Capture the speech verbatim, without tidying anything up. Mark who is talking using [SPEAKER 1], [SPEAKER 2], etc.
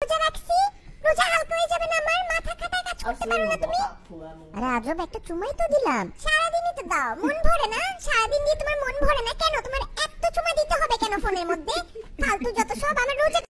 [SPEAKER 1] রোজা রাখছি, রোজা হালকা হয়ে যাবে না আমার, মাথা কাটা কাজ করতে পারো না তুমি। আরে আজব, একটা চুমাই তো দিলাম, সারাদিনই তো দাও, মন ভরে না? সারাদিন দিয়ে তোমার মন ভরে না কেন? তোমার এত চুমা দিতে হবে কেন ফোনের মধ্যে? ফালতু যত সব। আমার রোজা